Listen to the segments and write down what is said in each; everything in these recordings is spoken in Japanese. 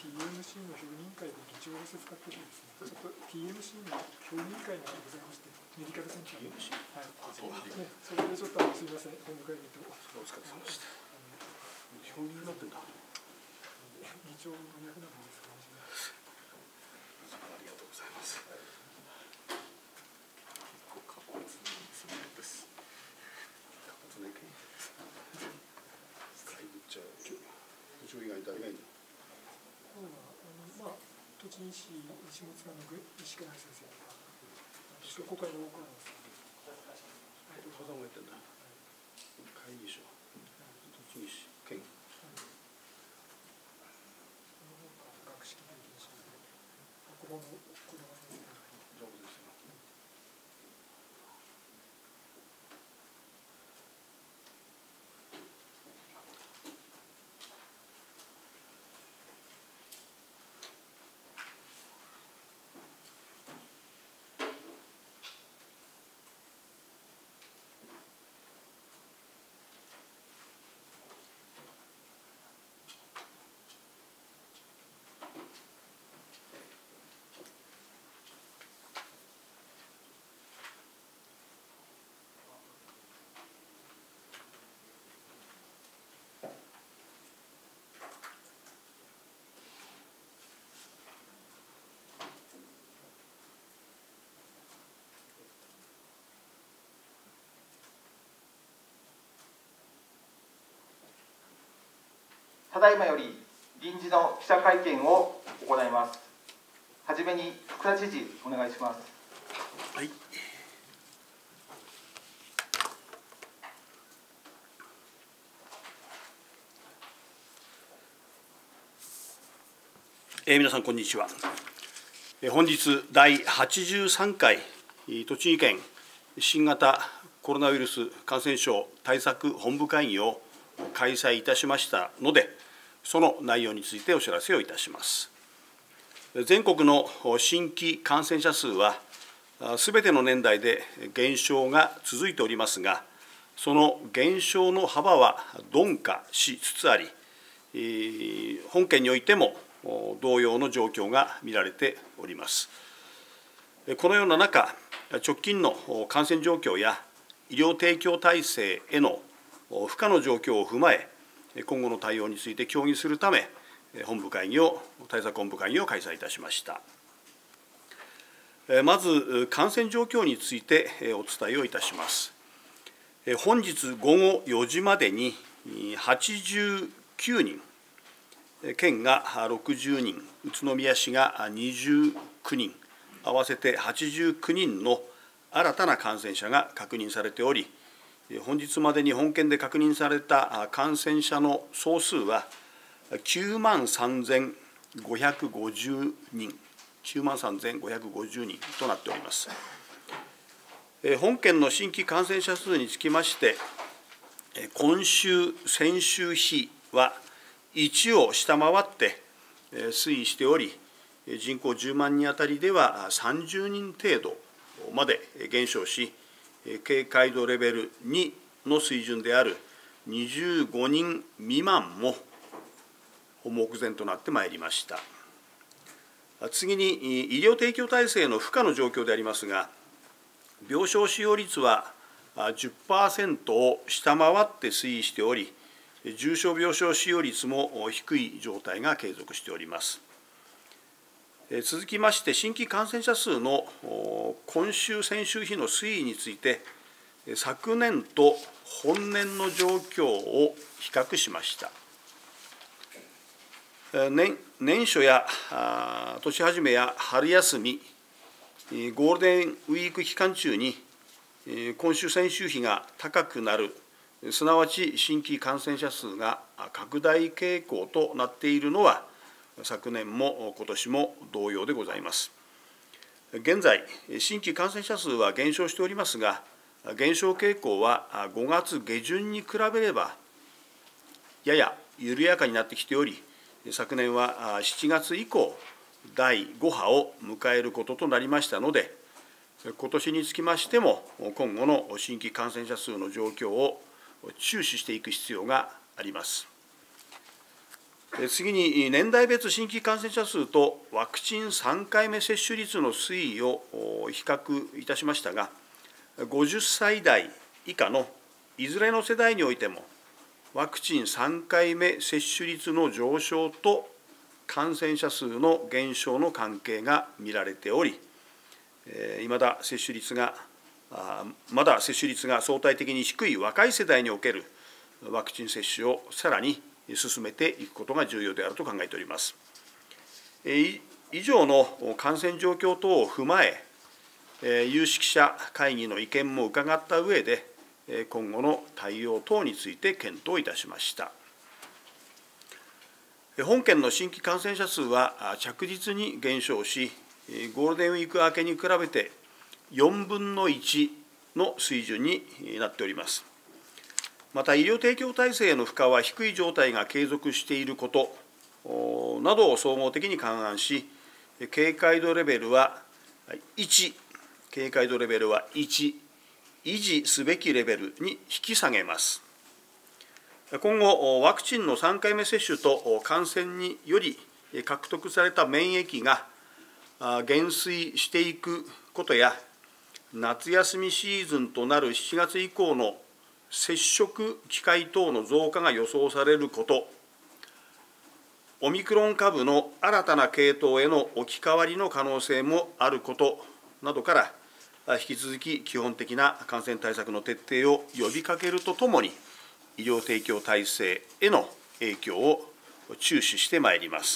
TMC の評議員会で議長を使っててですね、ちょっと TMC の評議員会がございまして、メディカルセンターの。はい。ね、それでちょっとすみません、本部会議と。 お疲れ様でした。評議になってんだ。 議長の役なんですかもしれない。 ありがとうございます。結構活発です。活発な意見です。だいぶじゃあ議長以外誰がいいの？ まあ栃木市下津の石川先生とか、国会の大川さん。 佐田もやってんだ。会議所。栃木市県。 学識会議所で、ここの小玉先生が。 上手ですよ。 ただいまより臨時の記者会見を行います。はじめに福田知事、お願いします。 はい。皆さんこんにちは。本日第83回栃木県新型コロナウイルス感染症対策本部会議を開催いたしましたので、その内容についてお知らせをいたします。全国の新規感染者数は、すべての年代で減少が続いておりますが、その減少の幅は鈍化しつつあり、本県においても同様の状況が見られております。このような中、直近の感染状況や医療提供体制への負荷の状況を踏まえ、今後の対応について協議するため、対策本部会議を開催いたしました。まず、感染状況についてお伝えをいたします。本日午後4時までに89人、県が60人、宇都宮市が29人、合わせて89人の新たな感染者が確認されており、本日までに本県で確認された感染者の総数は9万3550人、9万3550人となっております。本県の新規感染者数につきまして、今週、先週比は1を下回って推移しており、人口10万人当たりでは30人程度まで減少し、警戒度レベル2の水準である25人未満も目前となってまいりました。次に、医療提供体制の負荷の状況でありますが、病床使用率は 10% を下回って推移しており、重症病床使用率も低い状態が継続しております。続きまして、新規感染者数の今週、先週比の推移について、昨年と本年の状況を比較しました。年初や年始めや春休み、ゴールデンウィーク期間中に、今週、先週比が高くなる、すなわち新規感染者数が拡大傾向となっているのは、昨年も今年も同様でございます。現在、新規感染者数は減少しておりますが、減少傾向は5月下旬に比べれば、やや緩やかになってきており、昨年は7月以降、第5波を迎えることとなりましたので、今年につきましても、今後の新規感染者数の状況を注視していく必要があります。 次に、年代別新規感染者数とワクチン3回目接種率の推移を比較いたしましたが、50歳代以下のいずれの世代においても、ワクチン3回目接種率の上昇と感染者数の減少の関係が見られており、まだ接種率が相対的に低い若い世代におけるワクチン接種をさらに進めていくことが重要であると考えております。以上の感染状況等を踏まえ、有識者会議の意見も伺った上で、今後の対応等について検討いたしました。本県の新規感染者数は着実に減少し、ゴールデンウィーク明けに比べて4分の1の水準になっております。また、医療提供体制の負荷は低い状態が継続していることなどを総合的に勘案し、警戒度レベルは1、維持すべきレベルに引き下げます。今後、ワクチンの3回目接種と感染により獲得された免疫が減衰していくことや、夏休みシーズンとなる7月以降の接触機会等の増加が予想されること、オミクロン株の新たな系統への置き換わりの可能性もあることなどから、引き続き基本的な感染対策の徹底を呼びかけるとともに、医療提供体制への影響を注視してまいります。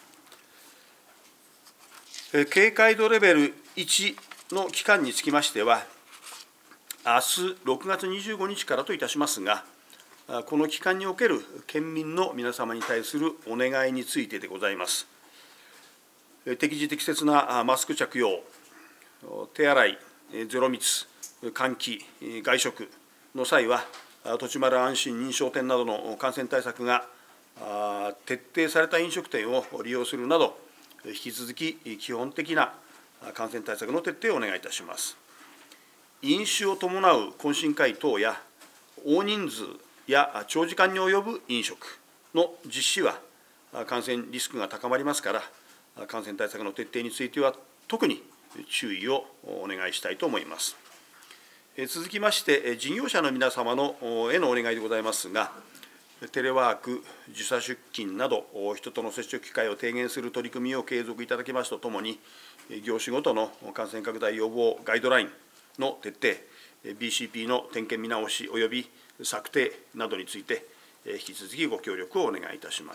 警戒度レベル1の期間につきましては、明日6月25日からといたしますが、この期間における県民の皆様に対するお願いについてでございます。適時適切なマスク着用、手洗い、ゼロ密、換気、外食の際は、とちまる安心認証店などの感染対策が徹底された飲食店を利用するなど、引き続き基本的な感染対策の徹底をお願いいたします。飲酒を伴う懇親会等や、大人数や長時間に及ぶ飲食の実施は、感染リスクが高まりますから、感染対策の徹底については、特に注意をお願いしたいと思います。続きまして、事業者の皆様へのお願いでございますが、テレワーク、時差出勤など、人との接触機会を低減する取り組みを継続いただきますとともに、業種ごとの感染拡大予防ガイドラインの徹底、BCP の点検見直しおよび策定などについて、引き続きご協力をお願いいたします。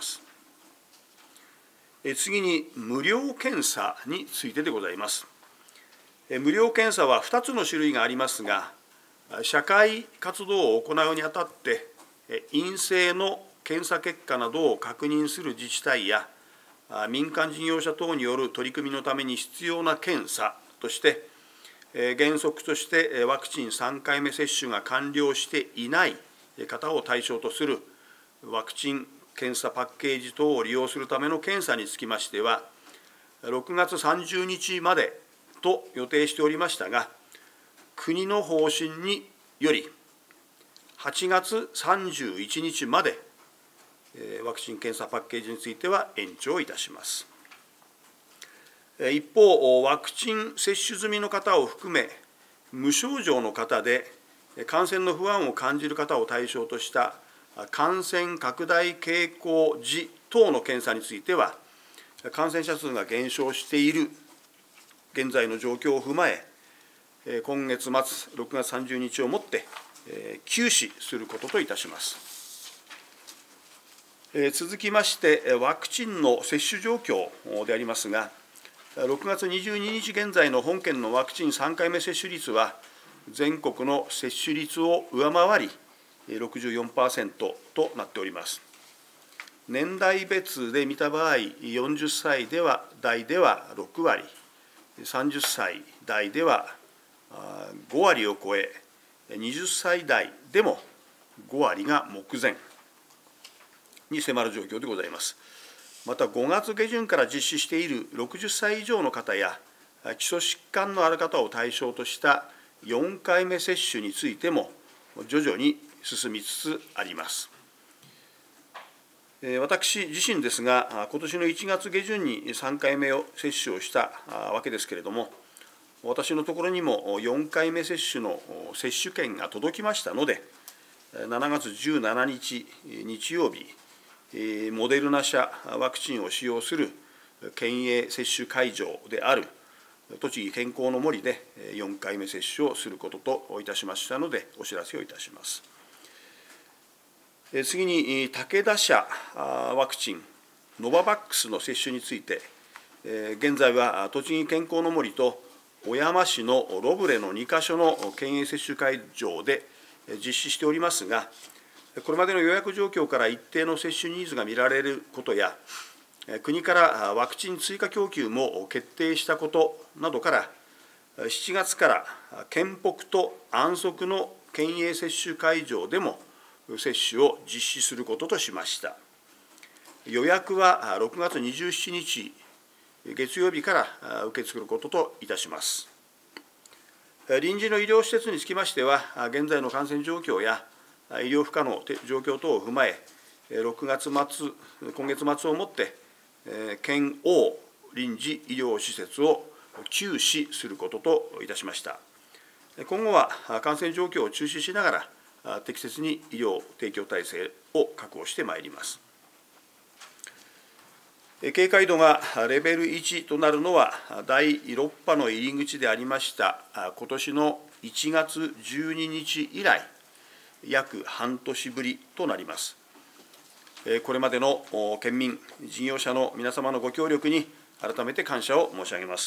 次に、無料検査についてでございます。無料検査は2つの種類がありますが、社会活動を行うにあたって、陰性の検査結果などを確認する自治体や、民間事業者等による取り組みのために必要な検査として、原則としてワクチン3回目接種が完了していない方を対象とするワクチン検査パッケージ等を利用するための検査につきましては、6月30日までと予定しておりましたが、国の方針により、8月31日までワクチン検査パッケージについては延長いたします。一方、ワクチン接種済みの方を含め、無症状の方で感染の不安を感じる方を対象とした感染拡大傾向時等の検査については、感染者数が減少している現在の状況を踏まえ、今月末、6月30日をもって休止することといたします。続きまして、ワクチンの接種状況でありますが、6月22日現在の本県のワクチン3回目接種率は、全国の接種率を上回り、64% となっております。年代別で見た場合、40歳代では6割、30歳代では5割を超え、20歳代でも5割が目前に迫る状況でございます。また、5月下旬から実施している60歳以上の方や、基礎疾患のある方を対象とした4回目接種についても、徐々に進みつつあります。 私自身ですが、今年の1月下旬に3回目を接種をしたわけですけれども、私のところにも4回目接種の接種券が届きましたので、7月17日日曜日、モデルナ社ワクチンを使用する県営接種会場である栃木健康の森で4回目接種をすることといたしましたので、お知らせをいたします。次に、武田社ワクチン、ノババックスの接種について、現在は栃木健康の森と小山市のロブレの2か所の県営接種会場で実施しておりますが、これまでの予約状況から一定の接種ニーズが見られることや、国からワクチン追加供給も決定したことなどから、7月から県北と安息の県営接種会場でも接種を実施することとしました。予約は6月27日月曜日から受け付けることといたします。臨時の医療施設につきましては、現在の感染状況や医療負荷の状況等を踏まえ、6月末、今月末をもって、県央臨時医療施設を休止することといたしました。今後は感染状況を注視しながら、適切に医療提供体制を確保してまいります。警戒度がレベル1となるのは、第6波の入り口でありました今年の1月12日以来、約半年ぶりとなります。これまでの県民、事業者の皆様のご協力に改めて感謝を申し上げます。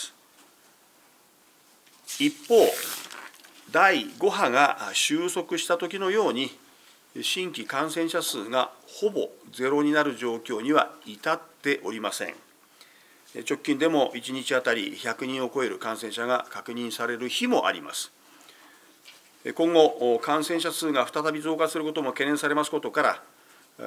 一方、第5波が収束したときのように、新規感染者数がほぼゼロになる状況には至っておりません。直近でも1日当たり100人を超える感染者が確認される日もあります。今後、感染者数が再び増加することも懸念されますことから、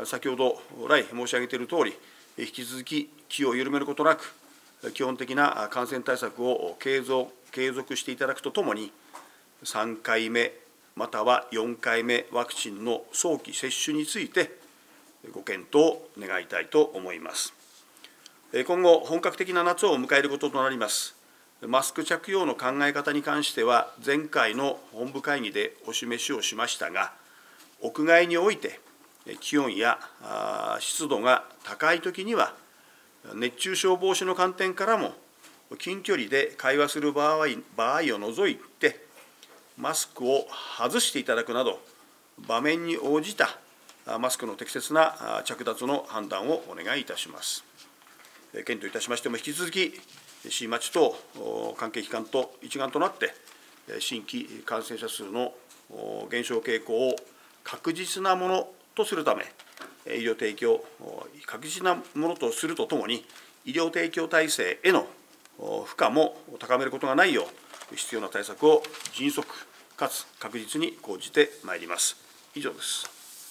先ほど来申し上げているとおり、引き続き気を緩めることなく、基本的な感染対策を継続していただくとともに、3回目または4回目ワクチンの早期接種についてご検討願いたいと思います。今後、本格的な夏を迎えることとなります。マスク着用の考え方に関しては、前回の本部会議でお示しをしましたが、屋外において気温や湿度が高いときには、熱中症防止の観点からも、近距離で会話する場合を除いて、マスクを外していただくなど、場面に応じたマスクの適切な着脱の判断をお願いいたします。県といたしましても、引き続き、市町と関係機関と一丸となって、新規感染者数の減少傾向を確実なものとするため、医療提供、確実なものとするとともに、医療提供体制への負荷も高めることがないよう、必要な対策を迅速かつ確実に講じてまいります。以上です。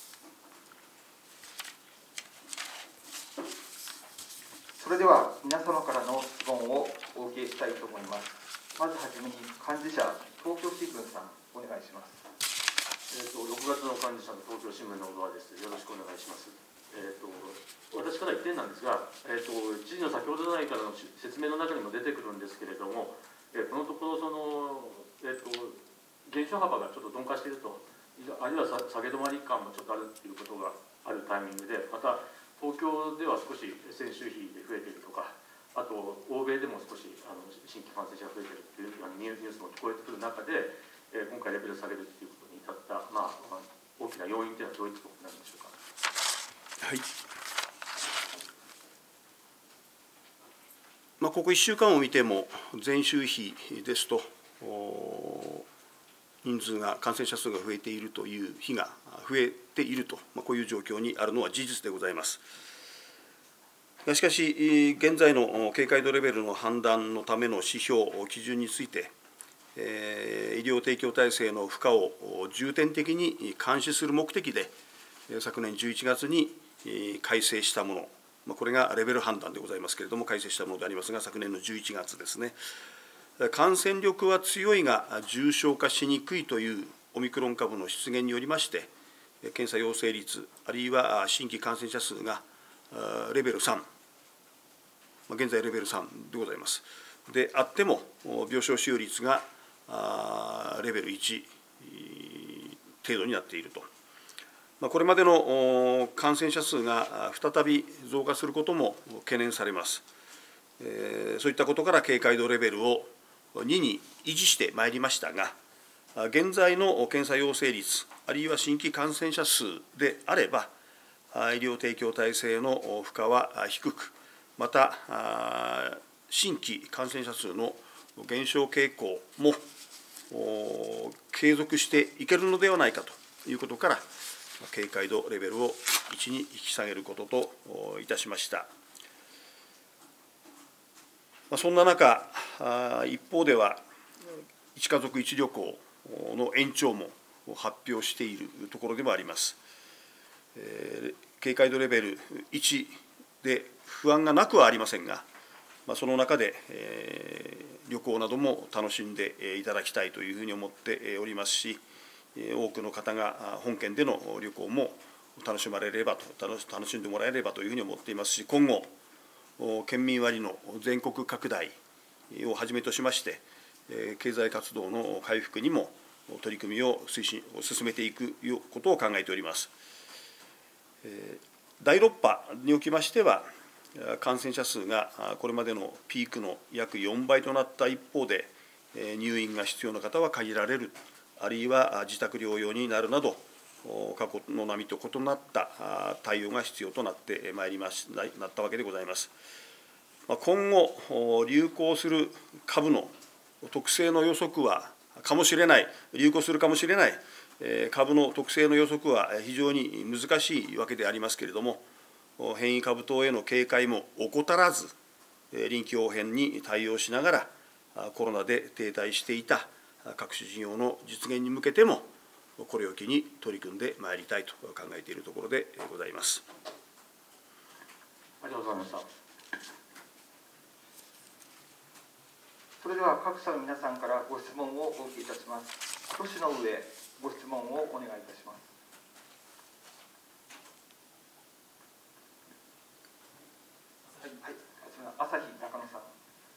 それでは皆様からの質問をお受けしたいと思います。まずはじめに幹事社、東京新聞さん、お願いします。 6月の幹事社の東京新聞の小川です。よろしくお願いします。私から1点なんですが、知事の先ほど来からの説明の中にも出てくるんですけれども、このところ減少幅がちょっと鈍化していると、あるいは下げ止まり感もちょっとあるということがあるタイミングで、また東京では少し先週比で増えているとか、あと欧米でも少し新規感染者が増えているというニュースも聞こえてくる中で、今回レベル下げるということに至った、大きな要因というのはどういったことなんでしょうか。 はい。ここ1週間を見ても、前週比ですと、人数が、感染者数が増えているという日が増えていると、こういう状況にあるのは事実でございます。しかし、現在の警戒度レベルの判断のための指標、基準について、医療提供体制の負荷を重点的に監視する目的で、昨年11月に改正したもの、これがレベル判断でございますけれども、改正したものでありますが、昨年の11月ですね。感染力は強いが重症化しにくいというオミクロン株の出現によりまして、検査陽性率、あるいは新規感染者数がレベル3、現在レベル3でございます。であっても、病床使用率がレベル1程度になっていると。これまでの感染者数が再び増加することも懸念されます。そういったことから警戒度レベルを2に維持してまいりましたが、現在の検査陽性率、あるいは新規感染者数であれば、医療提供体制の負荷は低く、また新規感染者数の減少傾向も継続していけるのではないかということから、警戒度レベルを1に引き下げることといたしました。そんな中、一方では、1家族1旅行の延長も発表しているところでもあります。警戒度レベル1で不安がなくはありませんが、その中で旅行なども楽しんでいただきたいというふうに思っておりますし、多くの方が本県での旅行も楽しんでもらえればというふうに思っていますし、今後、県民割の全国拡大をはじめとしまして、経済活動の回復にも取り組みを進めていくことを考えております。第6波におきましては、感染者数がこれまでのピークの約4倍となった一方で、入院が必要な方は限られる、あるいは自宅療養になるなど、過去の波と異なった対応が必要となってまいりましなったわけでございます。今後、流行する株の特性の予測は流行するかもしれない株の特性の予測は非常に難しいわけでありますけれども、変異株等への警戒も怠らず、臨機応変に対応しながら、コロナで停滞していた各種事業の実現に向けても、これを機に取り組んでまいりたいと考えているところでございます。 ありがとうございました。 それでは各社の皆さんからご質問をお受けいたします。挙手の上、ご質問をお願いいたします。はい、朝日中野さん。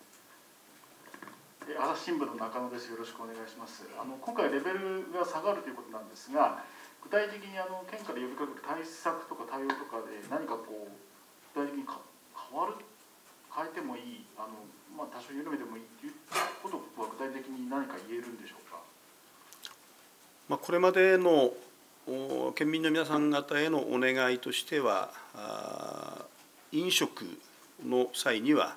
朝日新聞の中野です。よろしくお願いします。今回レベルが下がるということなんですが、具体的に県から呼びかける対策とか対応とかで何か具体的に変えてもいい、多少緩めてもいいということは具体的に何か言えるんでしょうか。 これまでの県民の皆さん方へのお願いとしては、飲食の際には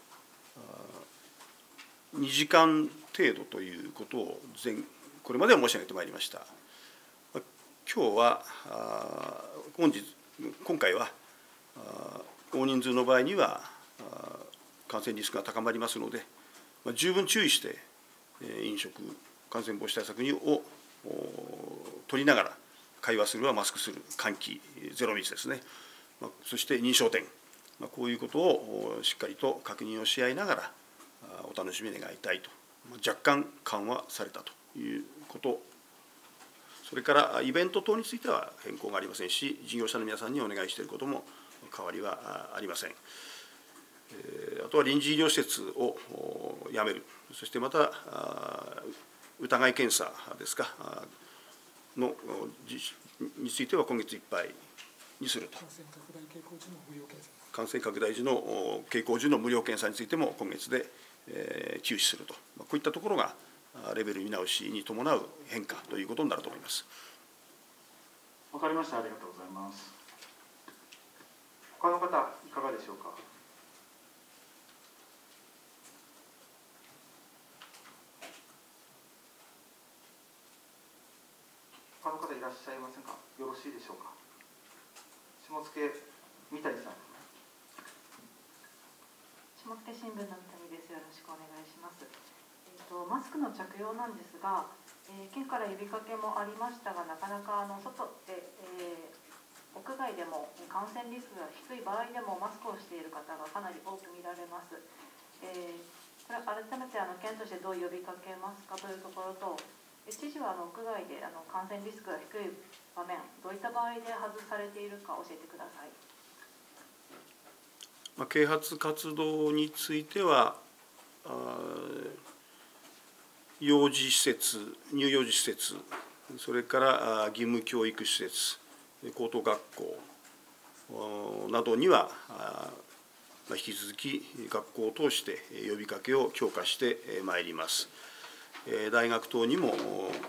2時間程度ということをこれまでは申し上げてまいりました。今回は大人数の場合には感染リスクが高まりますので、十分注意して飲食感染防止対策を取りながら、会話するはマスクする、換気、ゼロ密ですね、そして認証店、こういうことをしっかりと確認をし合いながらお楽しみ願いたいと、若干緩和されたということ、それからイベント等については変更がありませんし、事業者の皆さんにお願いしていることも変わりはありません。あとは臨時医療施設をやめる、そしてまた疑い検査ですかについては今月いっぱいにすると。感染拡大時の傾向時の無料検査についても今月で休止すると、こういったところがレベル見直しに伴う変化ということになると思います。 わかりました。ありがとうございます。 他の方いかがでしょうか。他の方いらっしゃいませんか。よろしいでしょうか。下野三谷さん。 下野新聞の三谷です。よろしくお願いします。マスクの着用なんですが、県から呼びかけもありましたが、なかなか外で、屋外でも感染リスクが低い場合でもマスクをしている方がかなり多く見られます。これ改めて県としてどう呼びかけますかというところと、知事は屋外で感染リスクが低い場面、どういった場合で外されているか教えてください。 啓発活動については、幼児施設、乳幼児施設、それから義務教育施設、高等学校などには引き続き学校を通して呼びかけを強化してまいります。大学等にも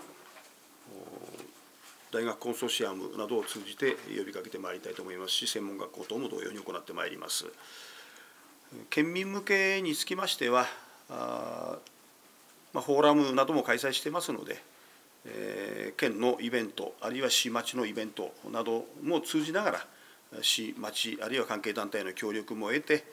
大学コンソーシアムなどを通じて呼びかけてまいりたいと思いますし、専門学校等も同様に行ってまいります。県民向けにつきましては、フォーラムなども開催していますので、県のイベント、あるいは市町のイベントなども通じながら、市町、あるいは関係団体の協力も得て、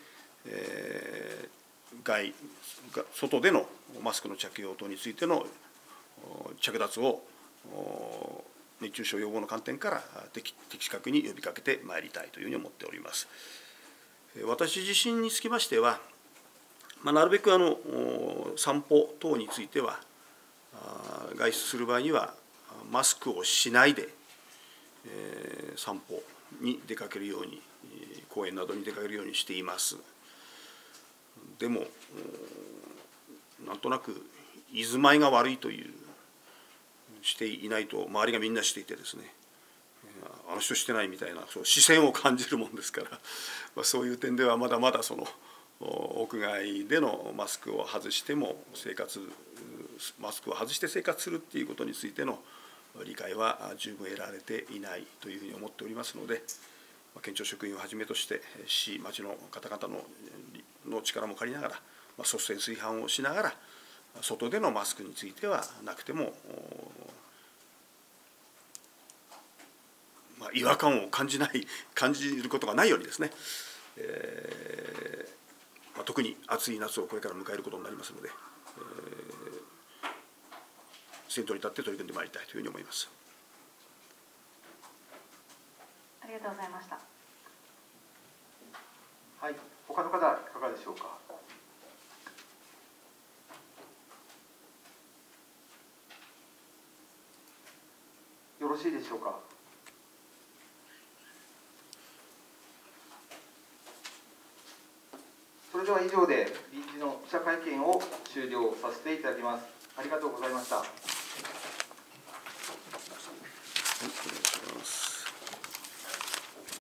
外でのマスクの着用等についての着脱を熱中症予防の観点から的確に呼びかけてまいりたいというふうに思っております。私自身につきましては、なるべく散歩等については、外出する場合にはマスクをしないで散歩に出かけるように、公園などに出かけるようにしています。でも、なんとなく居住まいが悪いという、していないと周りがみんなしていてですね、あの人してないみたいな視線を感じるもんですから、そういう点ではまだまだ屋外でのマスクを外してもマスクを外して生活するっていうことについての理解は十分得られていないというふうに思っておりますので、県庁職員をはじめとして市町の方々の力も借りながら、率先垂範をしながら、外でのマスクについてはなくても違和感を感じることがないようにですね、特に暑い夏をこれから迎えることになりますので、先頭に立って取り組んでまいりたいというふうに思います。 ありがとうございました。 はい、他の方いかがでしょうか。よろしいでしょうか。それでは以上で臨時の記者会見を終了させていただきます。ありがとうございました。 はい、お願いします。